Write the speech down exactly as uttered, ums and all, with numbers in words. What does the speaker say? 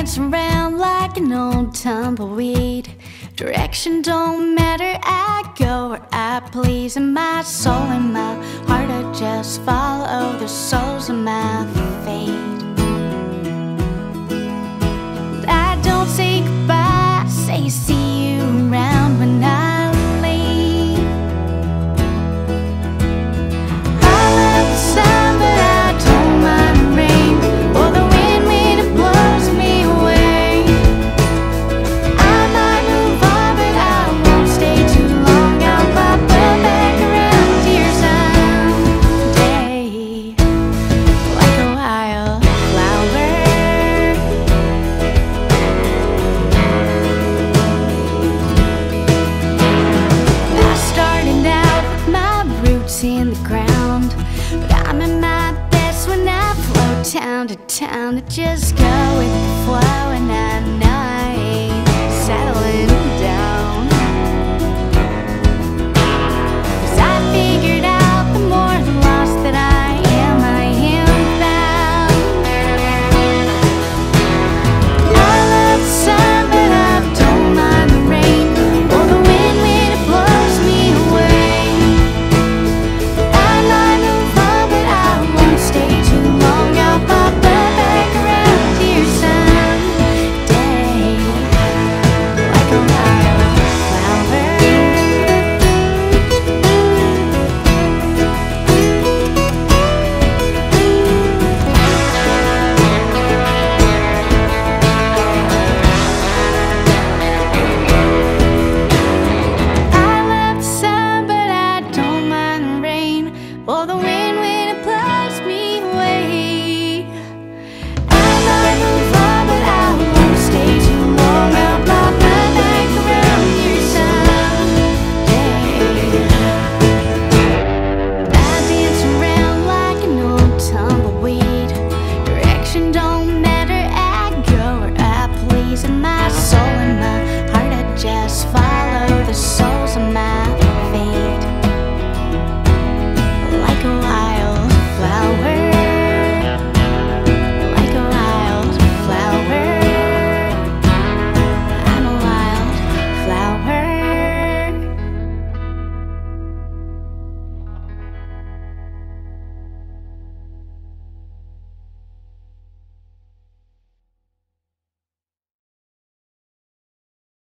dance around like an old tumbleweed. Direction don't matter, I go where I please. And my soul and my heart, I just follow the souls of my fate. And I don't say goodbye, I say see you around when I leave. I love the sun, but I don't mind the rain, or the wind when it blows me away. I might move on, but I won't stay too long. I'll pop up back around here someday, like a wildflower. I started out with my roots in the ground, but I'm at my best when I float town to town. To just go with the flow, and I know